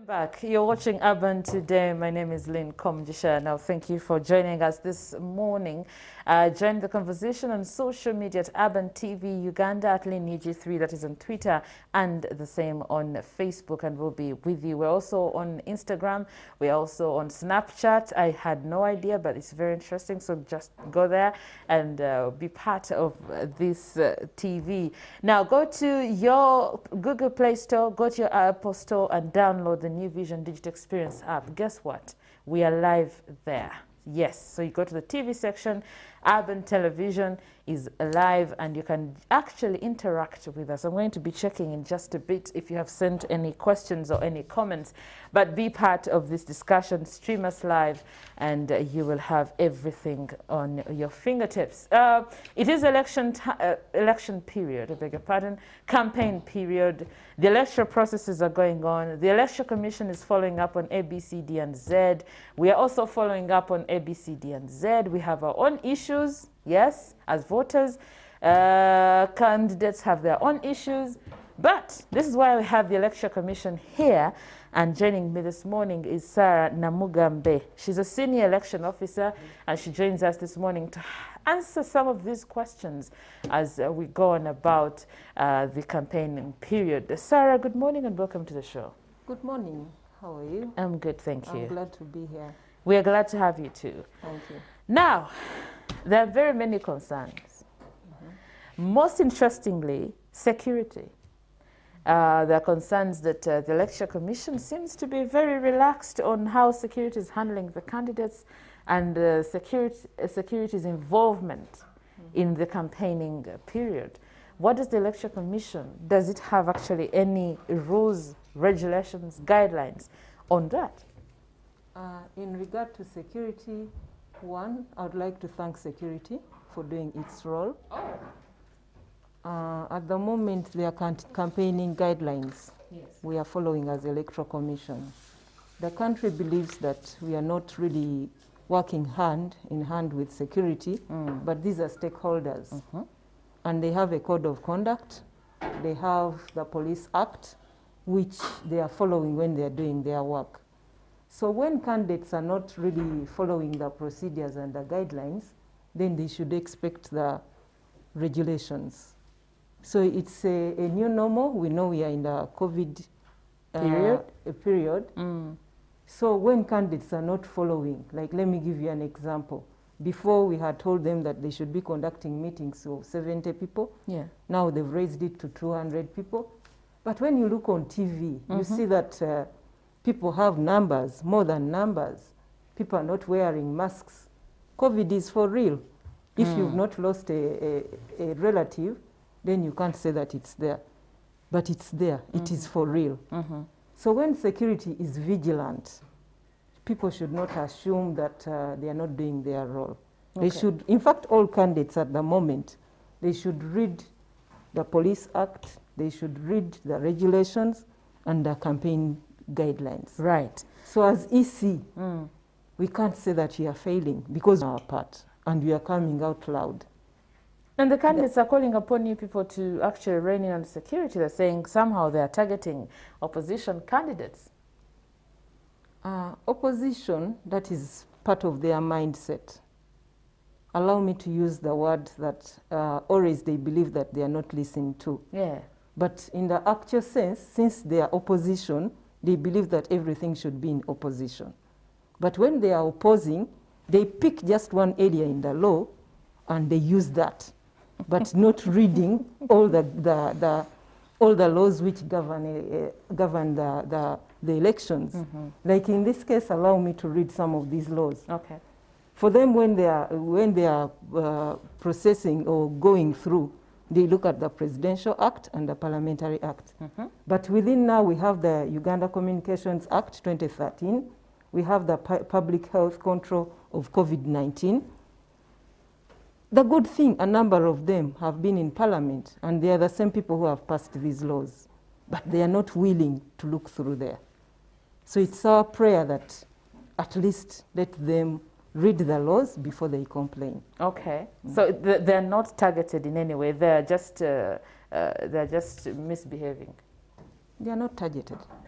Back. You're watching Urban Today. My name is Lynn Komjisha. Now, thank you for joining us this morning. Join the conversation on social media at Urban TV Uganda, at Lynn UG3, that is on Twitter, and the same on Facebook, and we'll be with you. We're also on Instagram. We're also on Snapchat. I had no idea, but it's very interesting, so just go there and be part of this TV. Now, go to your Google Play Store, go to your Apple Store, and download the New Vision Digital Experience app. Guess what? We are live there. Yes, so you go to the TV section, Urban Television is live, and you can actually interact with us. I'm going to be checking in just a bit if you have sent any questions or any comments, but be part of this discussion, stream us live, and you will have everything on your fingertips. It is election period, I beg your pardon, campaign period. The electoral processes are going on. The Election Commission is following up on A, B, C, D, and Z. We are also following up on A, B, C, D, and Z. We have our own issues, yes, as voters. Candidates have their own issues. But this is why we have the Election Commission here. And joining me this morning is Sarah Namugambe. She's a senior election officer, and she joins us this morning to answer some of these questions as we go on about the campaigning period. Sarah, good morning and welcome to the show. Good morning. How are you? I'm good, thank you. I'm glad to be here. We are glad to have you too. Thank you. Now, there are very many concerns. Most interestingly, security. There are concerns that the Election Commission seems to be very relaxed on how security is handling the candidates and security's involvement in the campaigning period. What does the Election Commission, does it have actually any rules, regulations, guidelines on that? In regard to security, one, I would like to thank security for doing its role. At the moment, there are campaigning guidelines we are following as Electoral Commission. The country believes that we are not really working hand in hand with security, but these are stakeholders. And they have a code of conduct. They have the Police Act, which they are following when they are doing their work. So when candidates are not really following the procedures and the guidelines, then they should expect the regulations. So it's a new normal. We know we are in the COVID period. So when candidates are not following, like let me give you an example. Before we had told them that they should be conducting meetings of 70 people. Yeah. Now they've raised it to 200 people. But when you look on TV, you see that people have numbers, more than numbers. People are not wearing masks. COVID is for real. If you've not lost a relative, then you can't say that it's there. But it's there. It is for real. So when security is vigilant, people should not assume that they are not doing their role. Okay. They should, in fact, all candidates at the moment, they should read the Police Act, they should read the regulations and the campaign guidelines. Right. So as EC, we can't say that we are failing because of our part, and we are coming out loud. And the candidates are calling upon you people to actually rein in on security. They're saying somehow they are targeting opposition candidates. Opposition, that is part of their mindset. Allow me to use the word that always they believe that they are not listened to. Yeah. But in the actual sense, since they are opposition, they believe that everything should be in opposition. But when they are opposing, they pick just one area in the law and they use that, but not reading all the laws which govern the elections. Like in this case, allow me to read some of these laws. Okay. For them, when they are processing or going through, they look at the Presidential Act and the Parliamentary Act. But within now, we have the Uganda Communications Act 2013. We have the Public Health Control of COVID-19. The good thing, a number of them have been in Parliament, and they are the same people who have passed these laws, but they are not willing to look through there. So it's our prayer that at least let them read the laws before they complain. Okay. So they're not targeted in any way. They're just misbehaving. They are not targeted.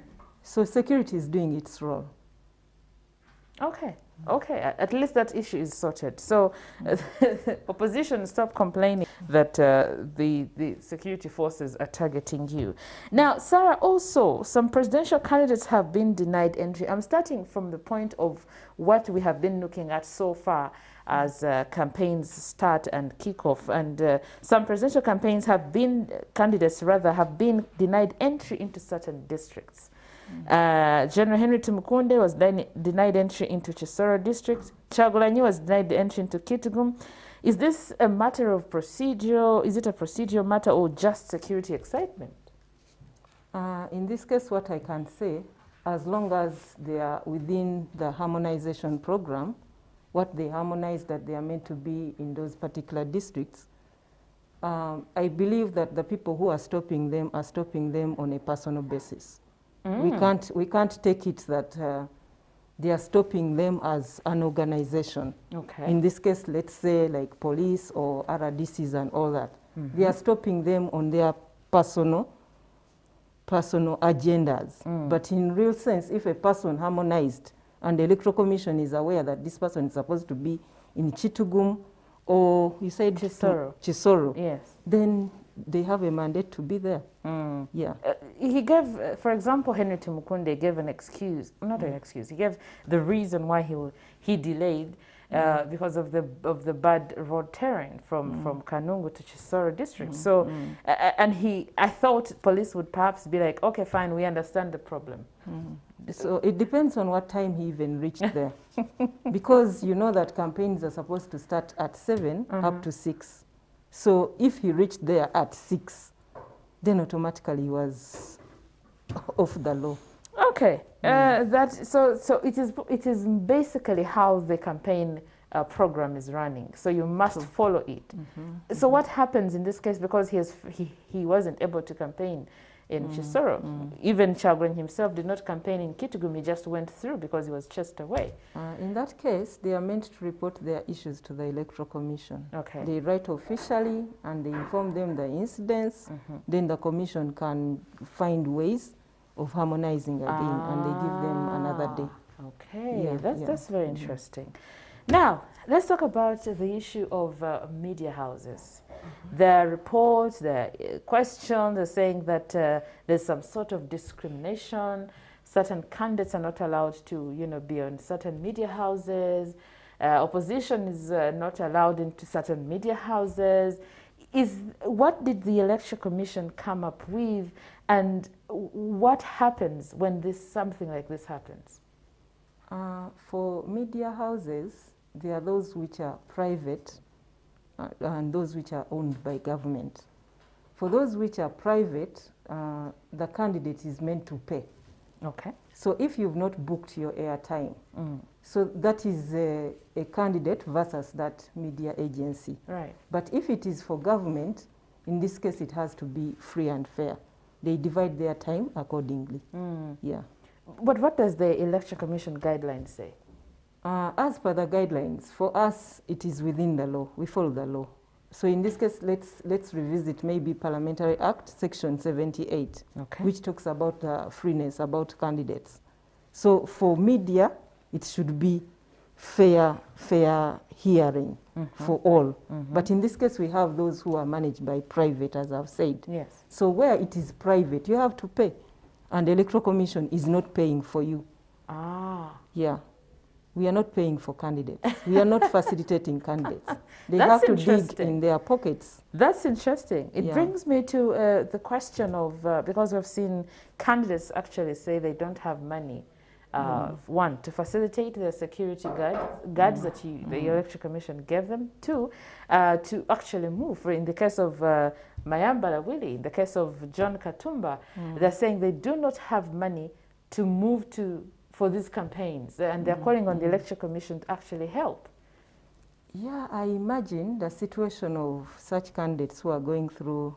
So security is doing its role. Okay. Okay, at least that issue is sorted. So opposition, stop complaining that the security forces are targeting you. Now, Sarah, also, some presidential candidates have been denied entry. I'm starting from the point of what we have been looking at so far as campaigns start and kick off. And some presidential campaigns have been, candidates rather, have been denied entry into certain districts. General Henry Tumukunde was denied entry into Chisoro district. Kyagulanyi was denied entry into Kitgum. Is this a matter of procedural? Is it a procedural matter or just security excitement? In this case, what I can say, as long as they are within the harmonization program, what they harmonize that they are meant to be in those particular districts, I believe that the people who are stopping them on a personal basis. We can't take it that they are stopping them as an organization. Okay. In this case, let's say like police or RDCs and all that. They are stopping them on their personal agendas. But in real sense, if a person harmonized and the Electoral Commission is aware that this person is supposed to be in Chitugum or you said Chisoro, yes, then they have a mandate to be there. Yeah. He gave, for example, Henry Tumukunde gave an excuse, not an excuse. He gave the reason why he delayed because of the bad road terrain from Kanungu to Chisoro district. So, and I thought police would perhaps be like, okay, fine, we understand the problem. So it depends on what time he even reached there, because you know that campaigns are supposed to start at 7 up to 6. So if he reached there at 6, then automatically he was off the law. Okay, so it is basically how the campaign program is running. So you must follow it. So what happens in this case, because he wasn't able to campaign in Chisoro. Even Kyagulanyi himself did not campaign in Kitgum, he just went through because he was chased away. In that case, they are meant to report their issues to the Electoral Commission. Okay. They write officially and they inform them the incidents. Then the Commission can find ways of harmonizing again and they give them another day. Okay, yeah, that's very interesting. Now, let's talk about the issue of media houses. There are reports, there are questions, they're saying that there's some sort of discrimination. Certain candidates are not allowed to, be on certain media houses. Opposition is not allowed into certain media houses. What did the Election Commission come up with, and what happens when something like this happens? For media houses, there are those which are private and those which are owned by government. For those which are private, the candidate is meant to pay. Okay. So if you've not booked your airtime, so that is a candidate versus that media agency. Right. But if it is for government, in this case it has to be free and fair. They divide their time accordingly. Yeah. But what does the Election Commission guidelines say? As per the guidelines, for us, it is within the law. We follow the law. So in this case, let's revisit maybe Parliamentary Act, Section 78, which talks about freeness, about candidates. So for media, it should be fair hearing for all. But in this case, we have those who are managed by private, as I've said. Yes. So where it is private, you have to pay. And the Electoral Commission is not paying for you. Yeah. We are not paying for candidates. We are not facilitating candidates. They have to dig in their pockets. That's interesting. It brings me to the question of, because we've seen candidates actually say they don't have money. One, to facilitate the security guards that the Electoral Commission gave them. Two, to actually move. In the case of Mayambala Willie, in the case of John Katumba, they're saying they do not have money to move for these campaigns, and they're calling on the Election Commission to actually help. Yeah, I imagine the situation of such candidates who are going through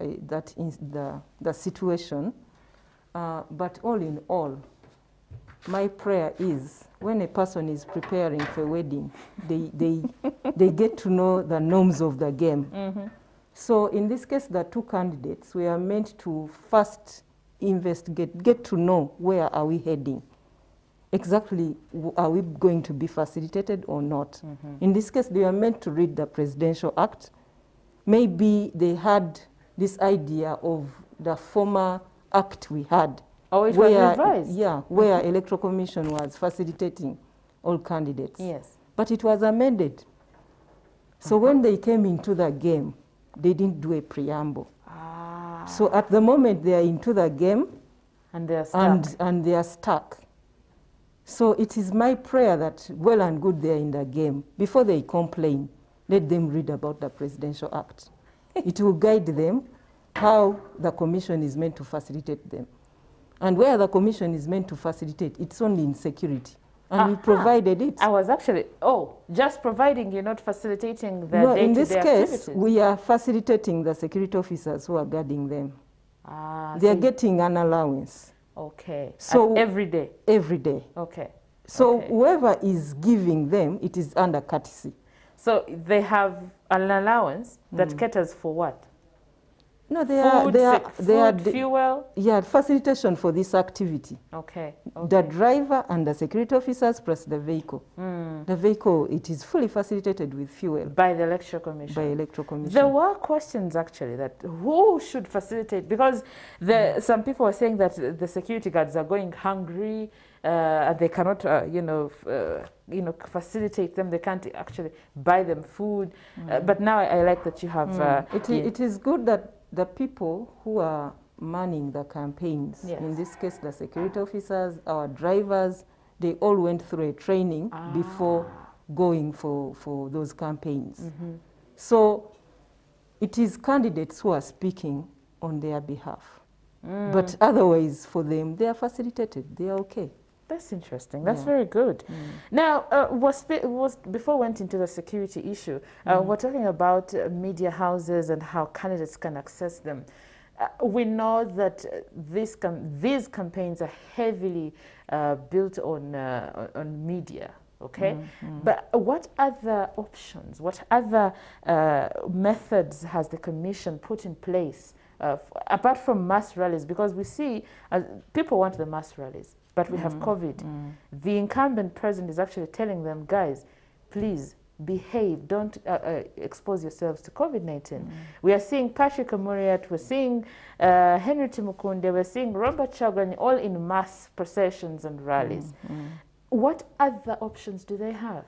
the situation. But all in all, my prayer is when a person is preparing for a wedding, they get to know the norms of the game. So in this case, the two candidates were meant to first investigate, get to know where are we heading. Exactly, are we going to be facilitated or not? In this case, they are meant to read the Presidential Act. Maybe they had this idea of the former act we had. Oh, it was revised? Yeah, where Electoral Commission was facilitating all candidates. Yes. But it was amended. So when they came into the game, they didn't do a preamble. So at the moment they are into the game and they are stuck. And they are stuck. So it is my prayer that well and good they are in the game. Before they complain, let them read about the Presidential Act. It will guide them how the commission is meant to facilitate them. And where the commission is meant to facilitate, it's only in security. And we provided it. I was actually, just providing, you're not facilitating the No, day-to-day in this case, activities. we are facilitating the security officers who are guarding them. They are getting an allowance. Okay. So every day? Every day. Okay. So whoever is giving them, it is under courtesy. So they have an allowance that caters for what? No, fuel? Yeah, facilitation for this activity. Okay. The driver and the security officers plus the vehicle. The vehicle, it is fully facilitated with fuel. By the Electoral Commission? By Electoral Commission. There were questions actually that who should facilitate, because some people are saying that the security guards are going hungry and they cannot, facilitate them. They can't actually buy them food. But now I like that you have... It is good that the people who are manning the campaigns, in this case the security officers, our drivers, they all went through a training before going for those campaigns. So it is candidates who are speaking on their behalf. But otherwise for them, they are facilitated, they are okay. That's interesting. That's very good. Now, before we went into the security issue, we're talking about media houses and how candidates can access them. We know that these campaigns are heavily built on media. Okay, but what other options, what other methods has the Commission put in place apart from mass rallies? Because we see people want the mass rallies, but we have COVID. The incumbent president is actually telling them, guys, please behave, don't expose yourselves to COVID-19. We are seeing Patrick Amuriat, we're seeing Henry Tumukunde, we're seeing Robert Kyagulanyi, all in mass processions and rallies. What other options do they have?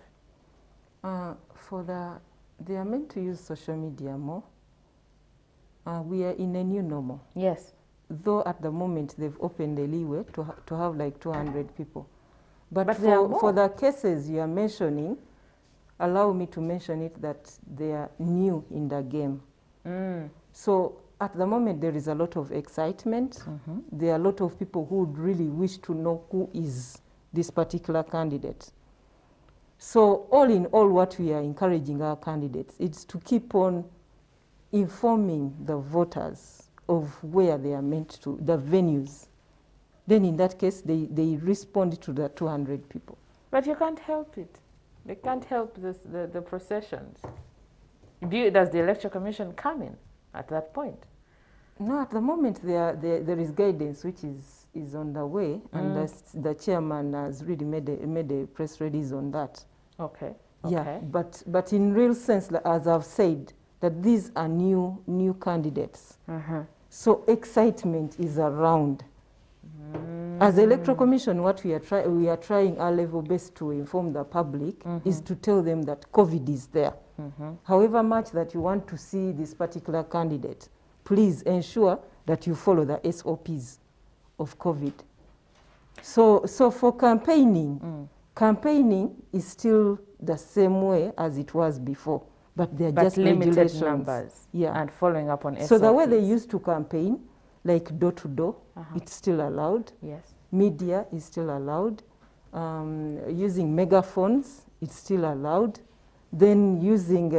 They are meant to use social media more. We are in a new normal. Yes. Though at the moment they've opened a leeway to have like 200 people. But for the cases you are mentioning, allow me to mention it that they are new in the game. So at the moment there is a lot of excitement. There are a lot of people who would really wish to know who is this particular candidate. So all in all, what we are encouraging our candidates is to keep on informing the voters of where they are meant to, the venues. Then in that case, they respond to the 200 people. But you can't help it. They can't help the processions. Does the Electoral Commission come in at that point? No, at the moment there is guidance which is on the way, and the chairman has really made a press release on that. Okay. Yeah, but in real sense, as I've said, that these are new candidates. So excitement is around. As the Electoral Commission, what we are trying our level best to inform the public is to tell them that COVID is there. However much that you want to see this particular candidate, please ensure that you follow the SOPs of COVID. So for campaigning, campaigning is still the same way as it was before, but they're just limited numbers and following up on SOPs. So the way they used to campaign, like door to door, it's still allowed. Yes. Media is still allowed. Using megaphones, it's still allowed. Then using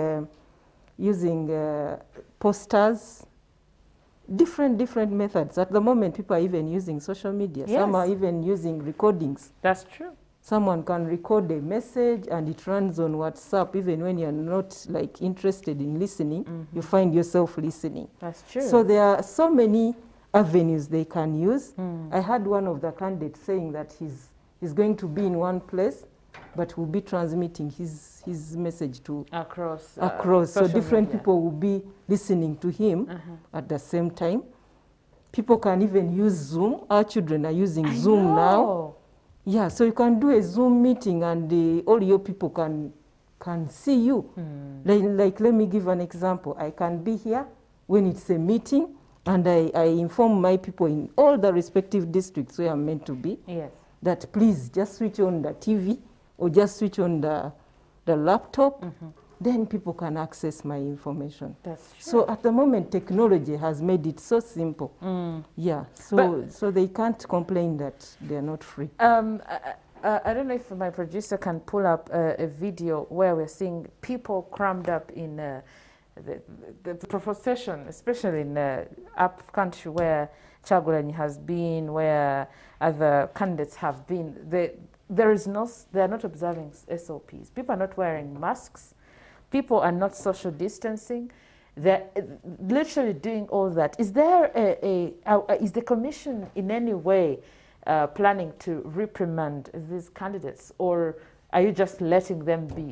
posters, different methods. At the moment, people are even using social media. Yes. Some are even using recordings. That's true. Someone can record a message and it runs on WhatsApp. Even when you're not like interested in listening, you find yourself listening. That's true. So there are so many avenues they can use. I had one of the candidates saying that he's going to be in one place, but will be transmitting his message to across. So different people will be listening to him at the same time. People can even use Zoom. Our children are using Zoom now. Yeah, so you can do a Zoom meeting and all your people can see you. Like, let me give an example. I can be here when it's a meeting, and I inform my people in all the respective districts where I'm meant to be, that please just switch on the TV or just switch on the laptop. Then people can access my information. That's true. So at the moment, technology has made it so simple. Yeah, so they can't complain that they're not free. I don't know if my producer can pull up a video where we're seeing people crammed up in the procession, especially in up country where Kyagulanyi has been, where other candidates have been. They're not observing SOPs. People are not wearing masks. People are not social distancing. They're literally doing all that. Is there is the commission in any way planning to reprimand these candidates, or are you just letting them be?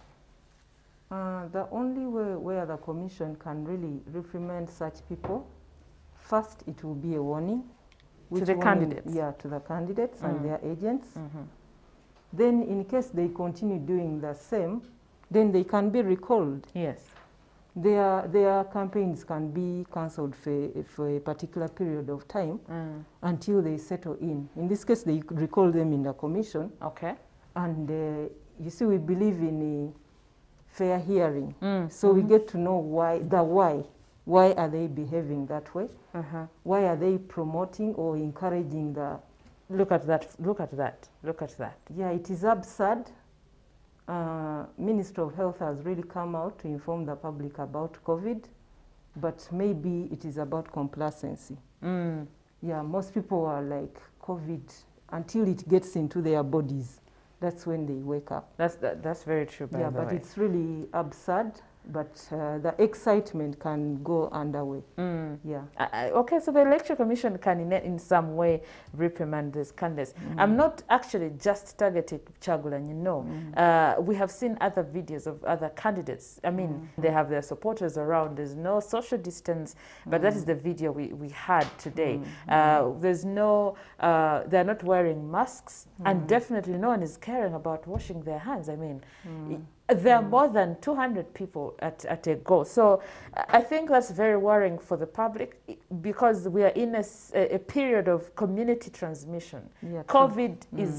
The only way where the commission can really reprimand such people, first it will be a warning. To the candidates? Yeah, to the candidates and their agents. Then in case they continue doing the same, then they can be recalled. Yes. Their campaigns can be cancelled for a particular period of time until they settle in. In this case, they recall them in the commission. Okay. And you see, we believe in a fair hearing. So we get to know why. Why are they behaving that way? Why are they promoting or encouraging the... Look at that, look at that, look at that. Yeah, it is absurd. Ministry of Health has really come out to inform the public about COVID, but maybe it is about complacency. Yeah, most people are like, COVID, until it gets into their bodies, that's when they wake up. That's very true, by the way. Yeah, but it's really absurd, but the excitement can go underway. Yeah. Okay, so the Electoral Commission can in some way reprimand these candidates. I'm not actually just targeting Kyagulanyi, no. We have seen other videos of other candidates. I mean, they have their supporters around. There's no social distance, but that is the video we had today. There's no, they're not wearing masks, and definitely no one is caring about washing their hands. I mean, there are more than 200 people at a go. So I think that's very worrying for the public, because we are in a period of community transmission. Yeah, COVID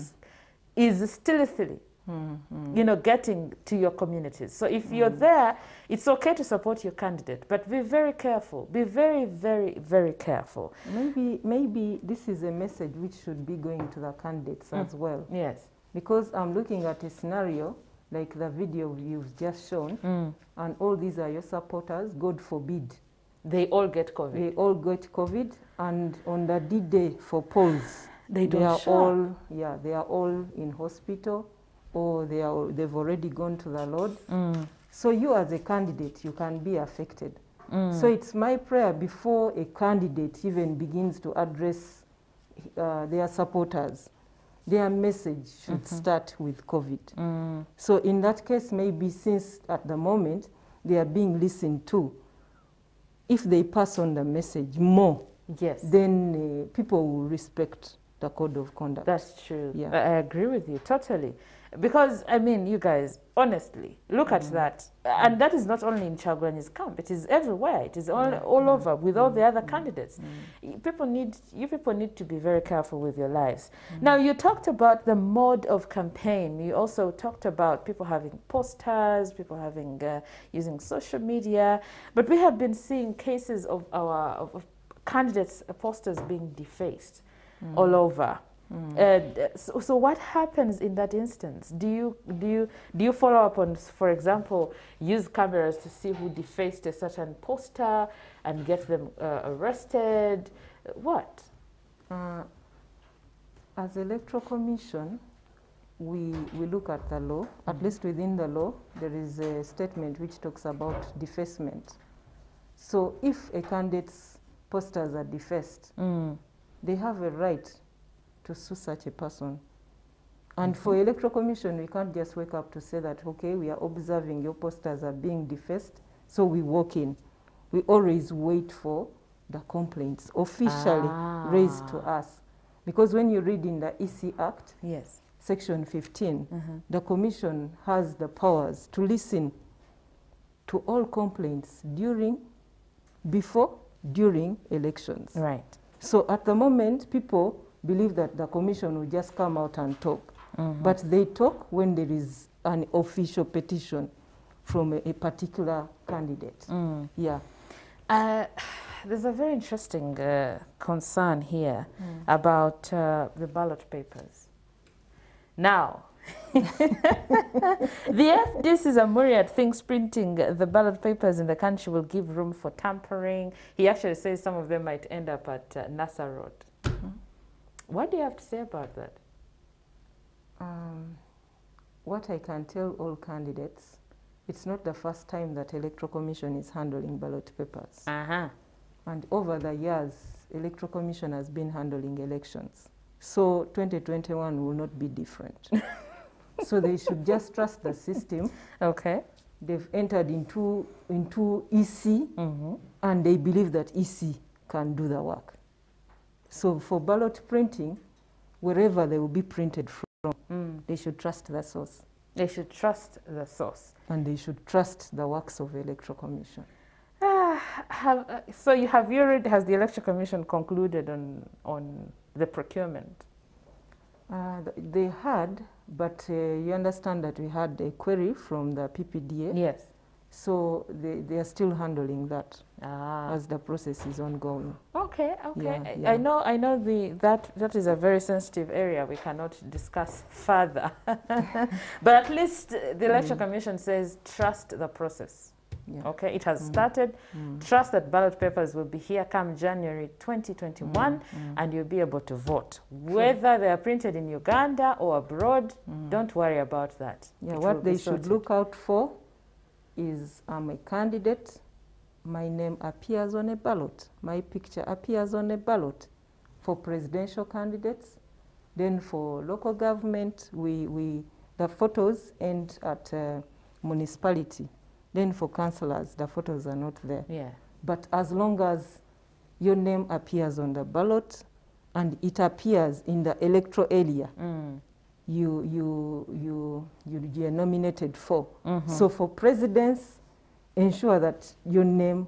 is stealthily, you know, getting to your communities. So if you're there, it's okay to support your candidate, but be very careful. Be very, very, very careful. Maybe this is a message which should be going to the candidates as well. Yes. Because I'm looking at a scenario like the video you've just shown, and all these are your supporters, God forbid. They all get COVID. They all get COVID, and on the D-Day for polls, they are all in hospital, or they've already gone to the Lord. So you as a candidate, you can be affected. So it's my prayer before a candidate even begins to address their supporters, their message should start with COVID. So in that case, maybe since at the moment they are being listened to, if they pass on the message more, then people will respect the code of conduct. That's true. Yeah. I agree with you totally. Because, I mean, you guys, honestly, look at that. And that is not only in Kyagulanyi's camp. It is everywhere. It is all over with all the other candidates. You people need to be very careful with your lives. Now, you talked about the mode of campaign. You also talked about people having posters, people having using social media. But we have been seeing cases of of candidates' posters being defaced all over. So what happens in that instance? Do you follow up on, for example, use cameras to see who defaced a certain poster and get them arrested? What? As Electoral Commission, we look at the law. At least within the law, there is a statement which talks about defacement. So if a candidate's posters are defaced, they have a right to sue such a person. And for Electoral Commission, we can't just wake up to say that, okay, we are observing your posters are being defaced, so we walk in. We always wait for the complaints officially raised to us. Because when you read in the EC Act, yes, Section 15, the Commission has the powers to listen to all complaints before, during elections. Right. So at the moment, people believe that the Commission will just come out and talk. But they talk when there is an official petition from a particular candidate. Yeah. There's a very interesting concern here about the ballot papers. Now, the FD is a myriad things printing the ballot papers in the country will give room for tampering. He actually says some of them might end up at NASA Road. What do you have to say about that? What I can tell all candidates, it's not the first time that Electoral Commission is handling ballot papers. And over the years, Electoral Commission has been handling elections. So 2021 will not be different. So they should just trust the system. Okay. They've entered into EC, and they believe that EC can do the work. So for ballot printing, wherever they will be printed from, they should trust the source. They should trust the source. And they should trust the works of the Electoral Commission. So has the Electoral Commission concluded on the procurement? They had, but you understand that we had a query from the PPDA. Yes. So they are still handling that as the process is ongoing. Okay, okay. Yeah. I know that is a very sensitive area we cannot discuss further. But at least the Electoral Commission says trust the process. Yeah. Okay, it has started. Trust that ballot papers will be here come January 2021 and you'll be able to vote. Whether they are printed in Uganda or abroad, don't worry about that. Yeah, what they should look out for is I'm a candidate, my name appears on a ballot, my picture appears on a ballot for presidential candidates. Then for local government, the photos end at municipality. Then for councillors, the photos are not there. Yeah. But as long as your name appears on the ballot and it appears in the electoral area, you are nominated for. So for presidents, ensure that your name,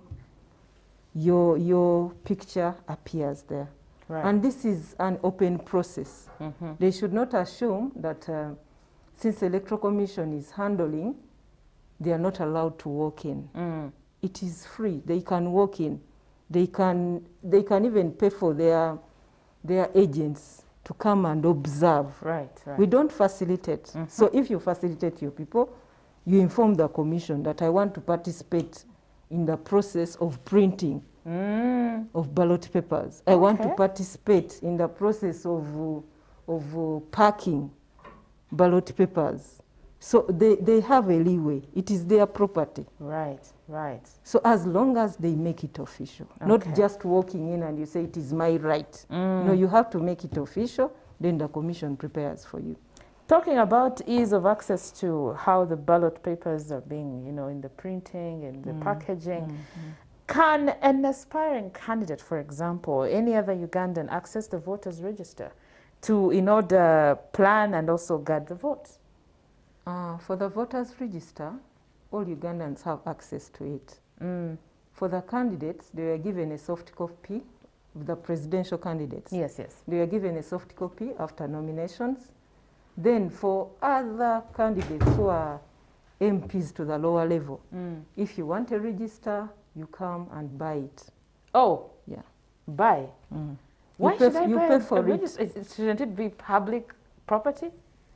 your picture appears there. Right. And this is an open process. They should not assume that since the Electoral Commission is handling, they are not allowed to walk in. It is free. They can walk in. They can even pay for their agents to come and observe. Right. We don't facilitate. So if you facilitate your people, you inform the commission that I want to participate in the process of printing of ballot papers. I want to participate in the process of packing ballot papers. So they have a leeway. It is their property. Right. So as long as they make it official, not just walking in and you say it is my right. No, you have to make it official, then the commission prepares for you. Talking about ease of access to how the ballot papers are being, in the printing and the packaging, can an aspiring candidate, for example, or any other Ugandan access the voters register in order plan and also guard the votes? For the voters register, all Ugandans have access to it. For the candidates, they were given a soft copy, the presidential candidates. Yes. They were given a soft copy after nominations. Then for other candidates who are MPs to the lower level, if you want a register, you come and buy it. Oh. Yeah. Buy? Why should I buy a register? Shouldn't it be public property?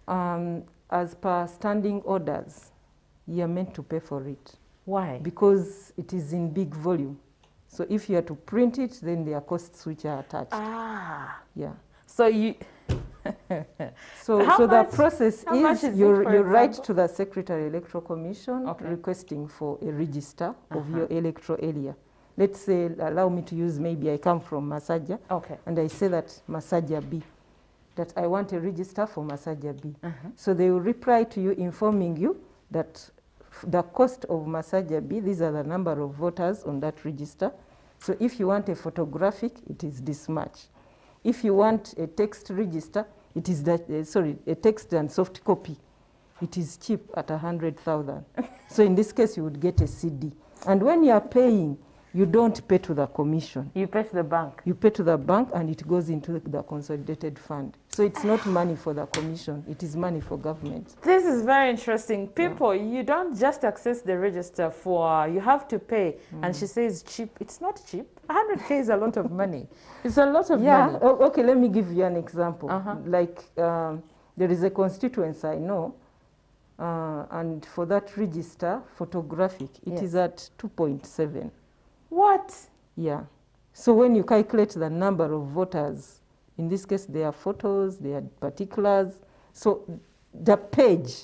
As per standing orders, you are meant to pay for it. Why? Because it is in big volume. So if you are to print it, then there are costs which are attached. Yeah. So you... so the process is you write to the Secretary Electoral Commission requesting for a register of your electoral area. let's say, allow me to use, maybe I come from Masaja, Okay. and I say that Masaja B, that I want a register for Masaja B. So they will reply to you informing you that the cost of Masaja B, these are the number of voters on that register. So if you want a photographic, it is this much. If you want a text register, it is that, a text and soft copy, it is cheap at 100,000. So in this case, you would get a CD. And when you are paying, you don't pay to the commission. You pay to the bank. You pay to the bank and it goes into the consolidated fund. So it's not money for the commission, it is money for government. This is very interesting. People, you don't just access the register for, you have to pay. And she says cheap. It's not cheap. 100K is a lot of money. It's a lot of money. Okay, let me give you an example. Like there is a constituency I know, and for that register, photographic, it is at 2.7. What? Yeah. So when you calculate the number of voters, in this case, there are photos, there are particulars. So the page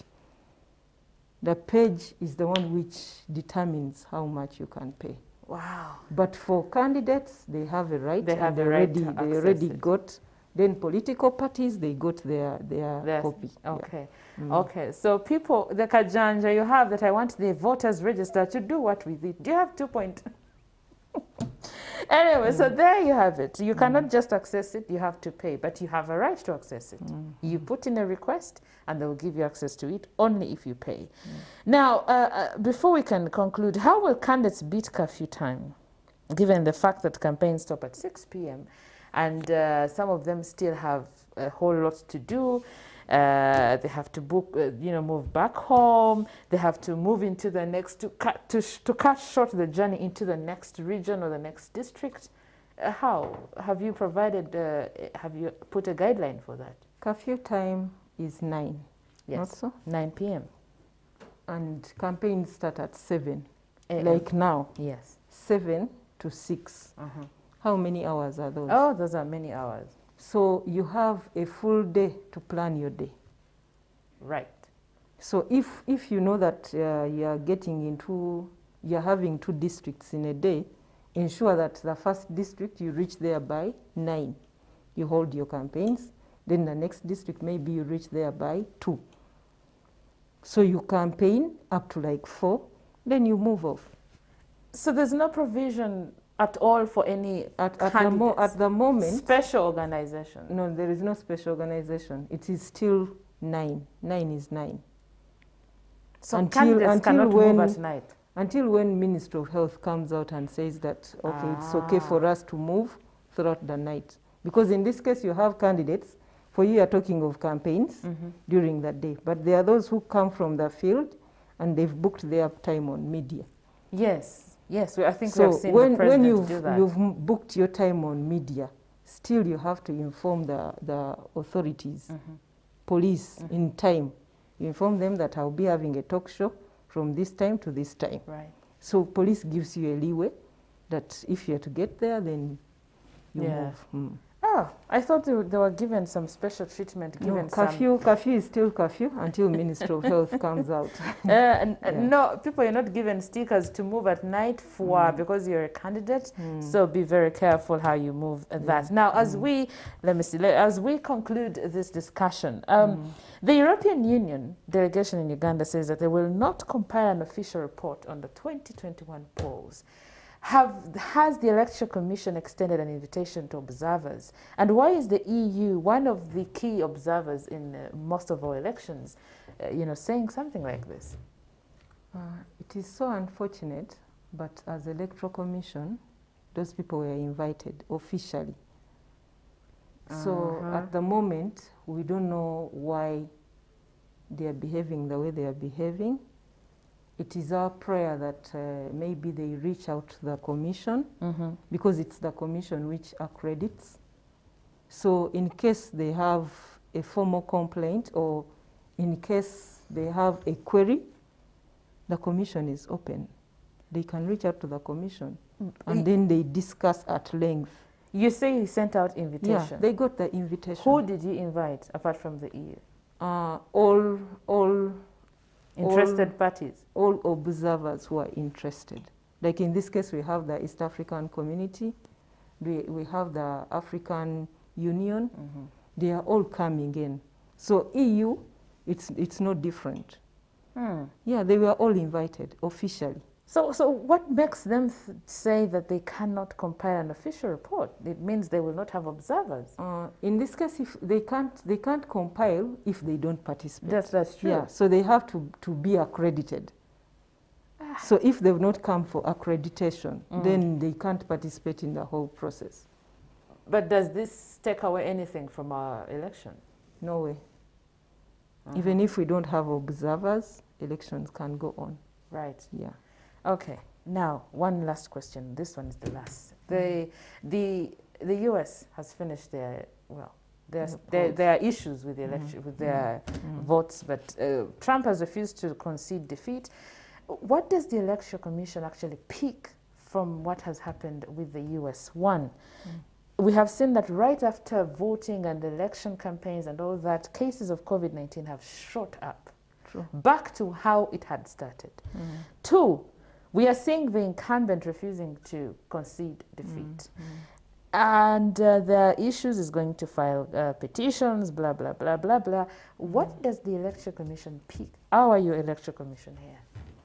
is the one which determines how much you can pay. Wow. But for candidates, they have a right. They have the right to access They already it. got. Then political parties, they got their copy. Okay. Okay. So people, the kajanja you have that I want the voters register to do what with it? Do you have 2 point? Anyway, so there you have it. You cannot just access it, you have to pay, but you have a right to access it. You put in a request and they will give you access to it only if you pay. Now, before we can conclude, how will candidates beat curfew time, given the fact that campaigns stop at 6 p.m. and some of them still have a whole lot to do? They have to book, move back home. They have to move into the next, to cut short the journey into the next region or the next district. How have you provided? Have you put a guideline for that? Curfew time is 9. Yes, not so? 9 p.m. And campaigns start at 7. Like now. Yes. 7 to 6. How many hours are those? Oh, those are many hours. So you have a full day to plan your day. Right. So if you know that you're having 2 districts in a day, ensure that the first district you reach there by 9. You hold your campaigns. Then the next district, maybe you reach there by 2. So you campaign up to like 4, then you move off. So there's no provision at all for any at the moment special organization? No, there is no special organization. It is still 9. 9 is 9. So candidates cannot move at night? Until when Ministry of Health comes out and says that, okay, it's okay for us to move throughout the night. Because in this case, you have candidates. For you are talking of campaigns during the day. But there are those who come from the field and they've booked their time on media. Yes. Yes, I think so we've seen the president do that. When you've booked your time on media, still you have to inform the authorities, police in time. You inform them that I'll be having a talk show from this time to this time. Right. So police gives you a leeway that if you're to get there, then you move. Oh, I thought they were given some special treatment. Curfew is still curfew until Ministry of Health comes out. No, people are not given stickers to move at night because you're a candidate. So be very careful how you move that. Now, as we conclude this discussion, the European Union delegation in Uganda says that they will not compile an official report on the 2021 polls. Has the Electoral Commission extended an invitation to observers? And why is the EU, one of the key observers in most of our elections, saying something like this? It is so unfortunate, but as Electoral Commission, those people were invited officially. So at the moment, we don't know why they are behaving the way they are behaving. It is our prayer that maybe they reach out to the commission because it's the commission which accredits. So in case they have a formal complaint or in case they have a query, the commission is open. They can reach out to the commission and then they discuss at length. You say you sent out invitation? Yeah, they got the invitation. Who did you invite apart from the EU? All interested parties? All observers who are interested. Like in this case, we have the East African Community, we have the African Union, they are all coming in. So EU, it's not different. Yeah, they were all invited officially. So what makes them say that they cannot compile an official report? It means they will not have observers. In this case, if they can't compile if they don't participate. That's true. Yeah, so they have to be accredited. So if they've not come for accreditation, then they can't participate in the whole process. But does this take away anything from our election? No way. Even if we don't have observers, elections can go on. Right. Yeah. Okay. Now, one last question. This one is the last. The US has finished their, well, there are issues with the election, with their votes, but Trump has refused to concede defeat. What does the Electoral Commission actually pick from what has happened with the US? One, we have seen that right after voting and election campaigns and all that, cases of COVID-19 have shot up. True. Back to how it had started. Two, we are seeing the incumbent refusing to concede defeat. And the issues is going to file petitions, blah, blah, blah, blah, blah. What does the Electoral Commission pick? How are your Electoral Commission here?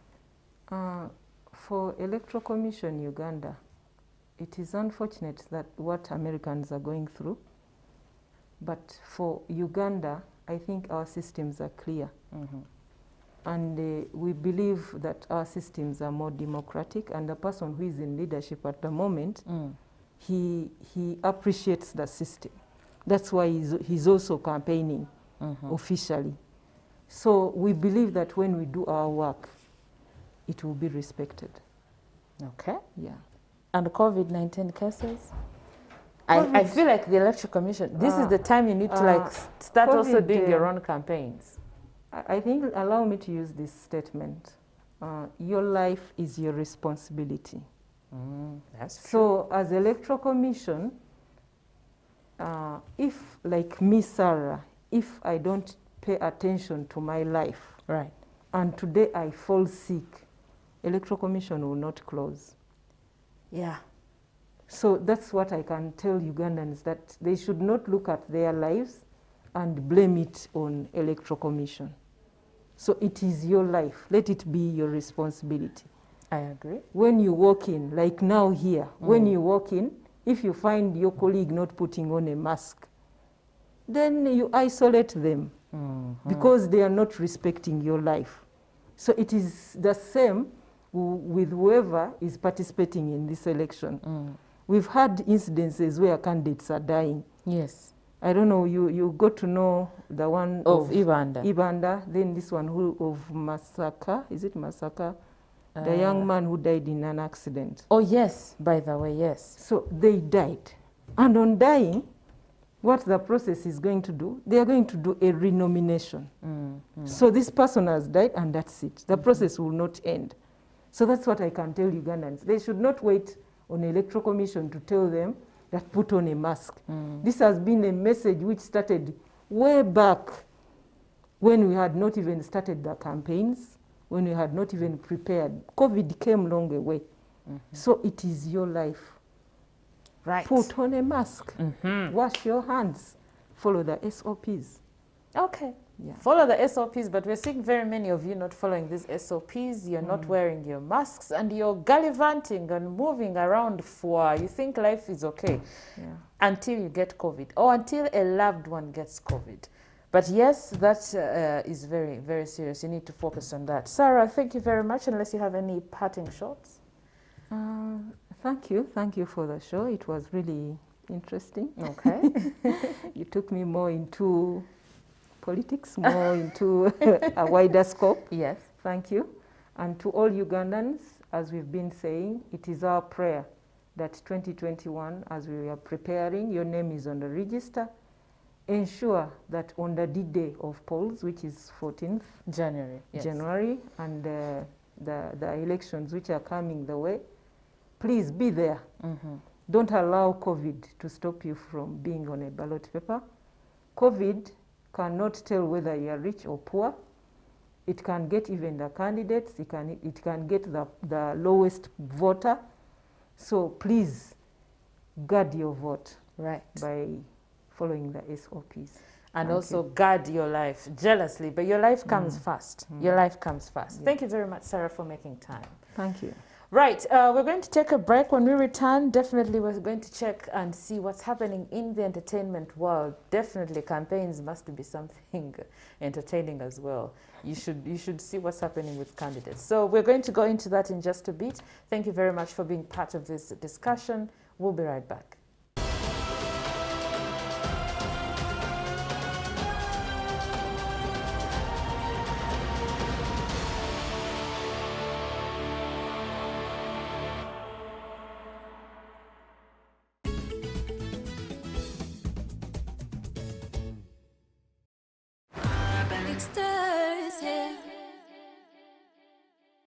For Electoral Commission Uganda, it is unfortunate that what Americans are going through. But for Uganda, I think our systems are clear. And we believe that our systems are more democratic, and the person who is in leadership at the moment, he appreciates the system. That's why he's also campaigning officially. So we believe that when we do our work, it will be respected. Okay. Yeah. And the COVID-19 cases? I feel like the Electoral Commission, this is the time you need to start also doing your own campaigns. I think, allow me to use this statement. Your life is your responsibility. That's true. So as Electoral Commission, if, like me, Sarah, if I don't pay attention to my life, right, and today I fall sick, Electoral Commission will not close. Yeah. So that's what I can tell Ugandans, that they should not look at their lives and blame it on Electoral Commission. So it is your life. Let it be your responsibility. I agree. When you walk in, like now here, when you walk in, if you find your colleague not putting on a mask, then you isolate them because they are not respecting your life. So it is the same with whoever is participating in this election. We've had incidences where candidates are dying. Yes. I don't know, you got to know the one of Ibanda, then this one of Masaka, is it Masaka? The young man who died in an accident. Oh yes, by the way, yes. So they died. And on dying, what the process is going to do, they are going to do a renomination. So this person has died and that's it. The process will not end. So that's what I can tell Ugandans. They should not wait on the Electoral Commission to tell them that put on a mask. This has been a message which started way back when we had not even started the campaigns, when we had not even prepared. COVID came long away. So it is your life. Right. Put on a mask. Wash your hands. Follow the SOPs. Okay. Yeah. Follow the SOPs, but we're seeing very many of you not following these SOPs. You're not wearing your masks and you're gallivanting and moving around for, you think life is okay until you get COVID or until a loved one gets COVID. But yes, that is very, very serious. You need to focus on that. Sarah, thank you very much, unless you have any parting shots. Thank you. Thank you for the show. It was really interesting. Okay. You took me more into politics, more into a wider scope. Yes. Thank you. And to all Ugandans, as we've been saying, it is our prayer that 2021, as we are preparing, your name is on the register. Ensure that on the D-Day of polls, which is 14th January, yes. January, and the elections which are coming the way, please be there. Don't allow COVID to stop you from being on a ballot paper. COVID cannot tell whether you are rich or poor. It can get even the candidates, it can get the lowest voter. So please guard your vote by following the SOPs. And also guard your life jealously, but your life comes first. Your life comes first. Yeah. Thank you very much, Sarah, for making time. Thank you. Right, we're going to take a break. When we return, definitely we're going to check and see what's happening in the entertainment world. Definitely campaigns must be something entertaining as well. You should see what's happening with candidates. So we're going to go into that in just a bit. Thank you very much for being part of this discussion. We'll be right back.